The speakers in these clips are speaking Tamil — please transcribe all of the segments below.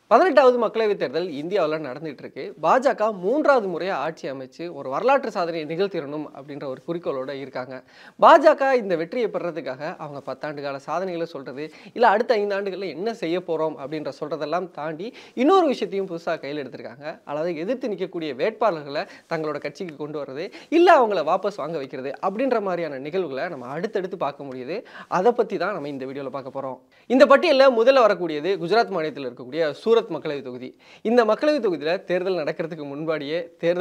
18வது மக்களவைத் தேர்தல் இந்தியாவுல நடந்துட்டு இருக்கு. பாஜக 3வது முறையா ஆட்சி அமைச்சு ஒரு வரலாற்று சாதனையை நிகழ்த்திறணும் அப்படின்ற ஒரு குறிக்கோளோட இருக்காங்க. பாஜக இந்த வெற்றியை பெறதுக்காக அவங்க 10 ஆண்டு கால சாதனைகளை சொல்றது, இல்ல அடுத்த 5 ஆண்டுகள்ல என்ன செய்ய போறோம் அப்படின்ற சொல்றதெல்லாம் தாண்டி இன்னொரு விஷயத்தையும் புதுசா கையில் எடுத்திருக்காங்க. அதாவது எதிர்த்து நிற்கக்கூடிய வேட்பாளர்களை தங்களோட கட்சிக்கு கொண்டு வர்றது, இல்ல அவங்கள வாபஸ் வாங்க வைக்கிறது அப்படின்ற மாதிரியான நிகழ்வுகளை நம்ம அடுத்தடுத்து பார்க்க முடியுது. அதை பத்தி தான் நம்ம இந்த வீடியோல பார்க்க போறோம். இந்த பட்டியல்ல முதல்ல வரக்கூடியது குஜராத் மாநிலத்தில் இருக்கக்கூடிய சூரத் மக்களவை தொகுதி. இந்த மக்களவை தொகுதியில தேர்தல் நடக்கிறதுக்கு முன்பாடியே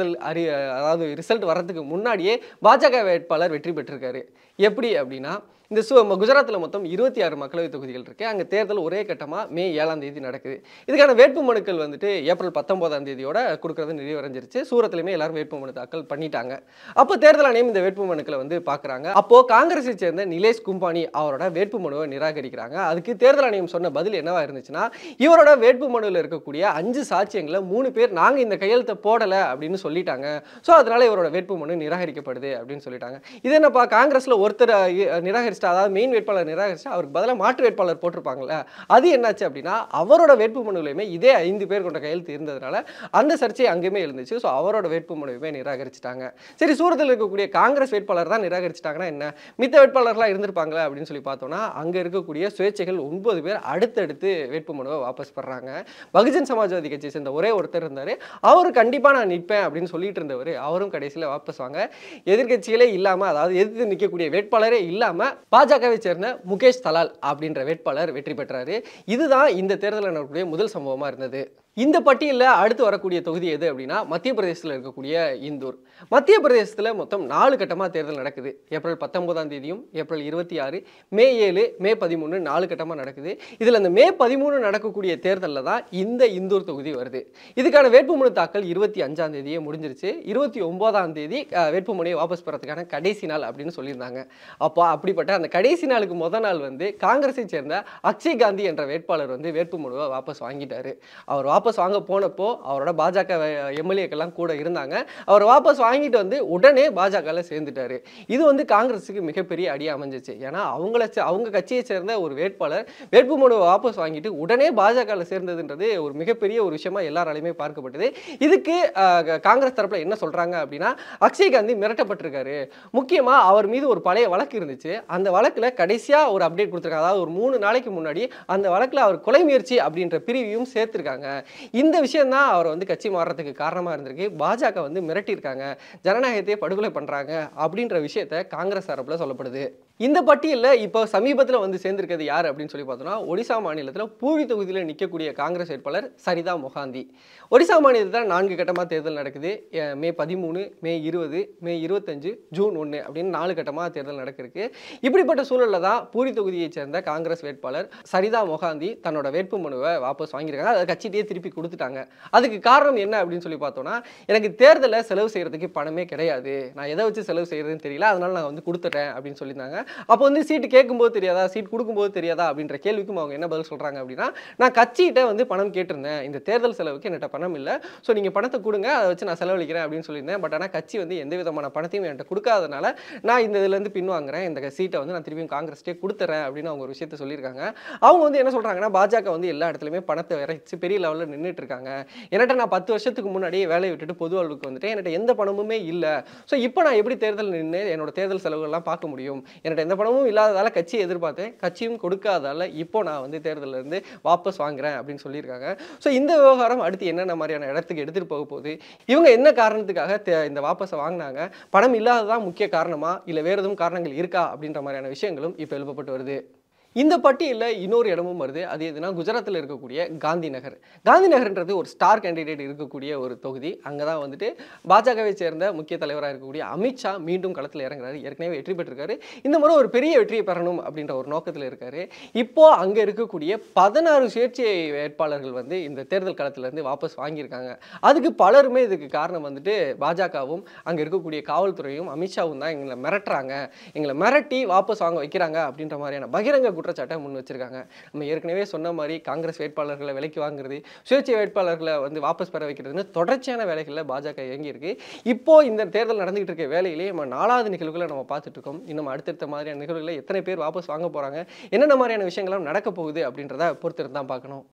அதாவது ரிசல்ட் வர்றதுக்கு முன்னாடியே பாஜக வேட்பாளர் வெற்றி பெற்றிருக்காரு. எப்படி அப்படின்னா இந்த குஜராத்தில் மொத்தம் 26 மக்களவை தொகுதிகள் இருக்கு. அங்கே தேர்தல் ஒரே கட்டமாக மே 7ஆம் தேதி நடக்குது. இதுக்கான வேட்பு மனுக்கள் வந்துட்டு ஏப்ரல் 19ஆம் தேதியோட கொடுக்கறது நிறைவடைஞ்சிருச்சு. சூரத்லையுமே எல்லாரும் வேட்பு மனு தாக்கல் பண்ணிட்டாங்க. அப்போ தேர்தல் ஆணையம் இந்த வேட்பு மனுக்களை வந்து பார்க்குறாங்க. அப்போ காங்கிரஸை சேர்ந்த நிலேஷ் கும்பானி அவரோட வேட்பு மனுவை நிராகரிக்கிறாங்க. அதுக்கு தேர்தல் ஆணையம் சொன்ன பதில் என்னவா இருந்துச்சுன்னா, இவரோட வேட்பு மனுவில் இருக்கக்கூடிய 5 சாட்சியங்களை 3 பேர் நாங்கள் இந்த கையெழுத்தை போடலை அப்படின்னு சொல்லிட்டாங்க. ஸோ அதனால இவரோட வேட்பு மனு நிராகரிக்கப்படுது அப்படின்னு சொல்லிட்டாங்க. இது என்னப்பா, காங்கிரஸில் ஒருத்தர் நிராகரிச்சு, அதாவது மெயின் வேட்பாளர் நிராகரிச்சு அவருக்கு பதிலாக மாற்று வேட்பாளர் போட்டிருப்பாங்கல்ல, அது என்னாச்சு அப்படின்னா அவரோட வேட்பு மனுவிலுமே இதே 5 பேர் கொண்ட கையெழுத்து இருந்ததுனால அந்த சர்ச்சை அங்கேயுமே இருந்துச்சு. ஸோ அவரோட வேட்பு மனுவுமே நிராகரிச்சிட்டாங்க. சரி, சூரத்தில் இருக்கக்கூடிய காங்கிரஸ் வேட்பாளர் தான் நிராகரிச்சிட்டாங்கன்னா என்ன, மித்த வேட்பாளர்களாக இருந்திருப்பாங்களா அப்படின்னு சொல்லி பார்த்தோம்னா, அங்கே இருக்கக்கூடிய சுயேட்சைகள் 9 பேர் அடுத்தடுத்து வேட்பு மனுவை வாபஸ் பெறாங்க. பகுஜன் சமாஜ்வாதி கட்சியை சேர்ந்த ஒரே ஒருத்தர் இருந்தார். அவரு கண்டிப்பாக நான் நிற்பேன் அப்படின்னு சொல்லிட்டு இருந்தவர், அவரும் கடைசியில் வாபஸ் வாங்க, எதிர்கட்சிகளே இல்லாமல், அதாவது எதிர்த்து நிற்கக்கூடிய வேட்பாளரே இல்லாமல் பாஜகவை சேர்ந்த முகேஷ் தலால் அப்படின்ற வேட்பாளர் வெற்றி பெற்றாரு. இதுதான் இந்த தேர்தலில் நடக்கக்கூடிய முதல் சம்பவமா இருந்தது. இந்த பட்டியலில் அடுத்து வரக்கூடிய தொகுதி எது அப்படின்னா மத்திய பிரதேசத்தில் இருக்கக்கூடிய இந்தூர். மத்திய பிரதேசத்தில் மொத்தம் 4 கட்டமாக தேர்தல் நடக்குது. ஏப்ரல் 19ஆம் தேதியும், ஏப்ரல் 26, மே 7, மே 13 4 கட்டமாக நடக்குது. இதில் அந்த மே 13 நடக்கக்கூடிய தேர்தலில் தான் இந்த இந்தூர் தொகுதி வருது. இதுக்கான வேட்புமனு தாக்கல் 25ஆம் தேதியே முடிஞ்சிருச்சு. 29ஆம் தேதி வேட்புமனுவை வாபஸ் பெறதுக்கான கடைசி நாள் அப்படின்னு சொல்லியிருந்தாங்க. அப்போ அப்படிப்பட்ட அந்த கடைசி நாளுக்கு முதல் நாள் வந்து காங்கிரஸை சேர்ந்த அக்ஷய் காந்தி என்ற வேட்பாளர் வந்து வேட்புமனுவை வாபஸ் வாங்கிட்டாரு. அவர் வாபஸ் வாங்க போனப்போ அவரோட பாஜக எம்எல்ஏக்கெல்லாம் கூட இருந்தாங்க. அவர் வாபஸ் வாங்கிட்டு வந்து உடனே பாஜகவில் சேர்ந்துட்டாரு. இது வந்து காங்கிரஸுக்கு மிகப்பெரிய அடி அமைஞ்சிச்சு. ஏன்னா அவங்க கட்சியை சேர்ந்த ஒரு வேட்பாளர் வேட்புமனுவை வாபஸ் வாங்கிட்டு உடனே பாஜகவில் சேர்ந்ததுன்றது ஒரு மிகப்பெரிய ஒரு விஷயமா எல்லாராலையுமே பார்க்கப்பட்டது. இதுக்கு காங்கிரஸ் தரப்புல என்ன சொல்றாங்க அப்படின்னா, அக்ஷய் காந்தி மிரட்டப்பட்டிருக்காரு. முக்கியமா அவர் மீது ஒரு பழைய வழக்கு இருந்துச்சு. அந்த வழக்குல கடைசியா ஒரு அப்டேட் கொடுத்திருக்காங்க. அதாவது ஒரு 3 நாளைக்கு முன்னாடி அந்த வழக்குல அவர் கொலை முயற்சி அப்படின்ற பிரிவையும் சேர்த்திருக்காங்க. இந்த விஷயம் தான் அவர் வந்து கட்சி மாறுறதுக்கு காரணமா இருந்திருக்கு. பாஜக வந்து மிரட்டியிருக்காங்க, ஜனநாயகத்தையே படுகொலை பண்றாங்க அப்படின்ற விஷயத்தை காங்கிரஸ் தரப்புல சொல்லப்படுது. இந்த பட்டியலில் இப்போ சமீபத்தில் வந்து சேர்ந்திருக்கிறது யார் அப்படின்னு சொல்லி பார்த்தோம்னா, ஒடிசா மாநிலத்தில் பூரி தொகுதியில் நிற்கக்கூடிய காங்கிரஸ் வேட்பாளர் சரிதா மொஹாந்தி. ஒடிசா மாநிலத்தில் 4 கட்டமாக தேர்தல் நடக்குது. மே 13, மே 20, மே 25, ஜூன் 1 அப்படின்னு 4 கட்டமாக தேர்தல் நடக்கிறதுக்கு. இப்படிப்பட்ட சூழலில் தான் பூரி தொகுதியை சேர்ந்த காங்கிரஸ் வேட்பாளர் சரிதா மொஹாந்தி தன்னோட வேட்பு மனுவை வாபஸ் வாங்கியிருக்காங்க. அதை கட்சியிட்டே திருப்பி கொடுத்துட்டாங்க. அதுக்கு காரணம் என்ன அப்படின்னு சொல்லி பார்த்தோம்னா, எனக்கு தேர்தலில் செலவு செய்யறதுக்கு பணமே கிடையாது, நான் எதை வச்சு செலவு செய்யறதுன்னு தெரியல, அதனால நான் வந்து கொடுத்துட்டேன் அப்படின்னு சொல்லியிருந்தாங்க. அப்போ வந்து சீட்டு கேட்கும்போது தெரியாதா, சீட் கொடுக்கும்போது தெரியாதா அப்படின்ற கேள்விக்கும் அவங்க என்ன பதில் சொல்றாங்க அப்படின்னா, நான் கட்சிகிட்ட வந்து பணம் கேட்டிருந்தேன், இந்த தேர்தல் செலவுக்கு என்கிட்ட பணம் இல்லை, ஸோ நீங்கள் பணத்தை கொடுங்க, அதை வச்சு நான் செலவழிக்கிறேன் அப்படின்னு சொல்லியிருந்தேன். பட் ஆனால் கட்சி வந்து எந்த விதமான பணத்தையும் என்கிட்ட கொடுக்காதனால நான் இந்த இதுலேருந்து பின்வாங்குறேன், இந்த சீட்டை வந்து நான் திருப்பியும் காங்கிரஸ்டே கொடுத்துறேன் அப்படின்னு அவங்க ஒரு விஷயத்தை சொல்லியிருக்காங்க. அவங்க வந்து என்ன சொல்றாங்கன்னா, பாஜக வந்து எல்லா இடத்துலையுமே பணத்தை இறைச்சி பெரிய லெவலில் நின்றுட்டு இருக்காங்க. என்கிட்ட நான் 10 வருஷத்துக்கு முன்னாடியே வேலையை விட்டுட்டு பொது வாழ்வுக்கு வந்துட்டு என்கிட்ட எந்த பணமுமே இல்லை. ஸோ இப்போ நான் எப்படி தேர்தல் நின்று என்னோட தேர்தல் செலவுகள்லாம் பார்க்க முடியும்? என்கிட்ட எந்த பணமும் இல்லாததால கட்சியை எதிர்பார்த்தேன், கட்சியும் கொடுக்காதால இப்போ நான் வந்து தேர்தலில் இருந்து வாபஸ் வாங்குறேன் அப்படின்னு சொல்லியிருக்காங்க. ஸோ இந்த விவகாரம் அடுத்து என்னென்ன மாதிரியான இடத்துக்கு எடுத்துகிட்டு போக போகுது, இவங்க என்ன காரணத்துக்காக இந்த வாபஸை வாங்கினாங்க, பணம் இல்லாததான் முக்கிய காரணமா, இல்லை வேறு எதுவும் காரணங்கள் இருக்கா அப்படின்ற மாதிரியான விஷயங்களும் இப்போ எழுப்பப்பட்டு வருது. இந்த பட்டியலில் இன்னொரு இடமும் வருது. அது எதுனா குஜராத்தில் இருக்கக்கூடிய காந்தி நகர். காந்தி நகர்ன்றது ஒரு ஸ்டார் கேண்டிடேட் இருக்கக்கூடிய ஒரு தொகுதி. அங்கே தான் வந்துட்டு பாஜகவை சேர்ந்த முக்கிய தலைவராக இருக்கக்கூடிய அமித்ஷா மீண்டும் களத்தில் இறங்குறாரு. ஏற்கனவே வெற்றி பெற்றிருக்காரு. இந்த முறை ஒரு பெரிய வெற்றியை பெறணும் அப்படின்ற ஒரு நோக்கத்தில் இருக்காரு. இப்போ அங்கே இருக்கக்கூடிய 16 சுயேட்சை வேட்பாளர்கள் வந்து இந்த தேர்தல் களத்திலிருந்து வாபஸ் வாங்கியிருக்காங்க. அதுக்கு பலருமே இதுக்கு காரணம் வந்துட்டு பாஜகவும் அங்கே இருக்கக்கூடிய காவல்துறையும் அமித்ஷாவும் தான் எங்களை மிரட்டுறாங்க, எங்களை மிரட்டி வாபஸ் வாங்க வைக்கிறாங்க அப்படின்ற மாதிரியான பகிரங்க குற்றச்சாட்டை முன் வச்சிருக்காங்க. நம்ம ஏற்கனவே சொன்ன மாதிரி காங்கிரஸ் வேட்பாளர்களை விலைக்கு வாங்குறது, சுயேட்சை வேட்பாளர்களை வந்து வாபஸ் பெற வைக்கிறதுன்னு தொடர்ச்சியான வேலைகளில் பாஜக இயங்கி இருக்கு. இப்போ இந்த தேர்தல் நடந்துகிட்டு இருக்க வேலையிலேயே நம்ம 4வது நிகழ்வுகளை நம்ம பார்த்துட்டு இருக்கோம். இன்னும் அடுத்தடுத்த மாதிரியான நிகழ்வுகளை எத்தனை பேர் வாபஸ் வாங்க போறாங்க, என்னென்ன மாதிரியான விஷயங்களும் நடக்க போகுது அப்படின்றத பொறுத்திருந்து தான் பார்க்கணும்.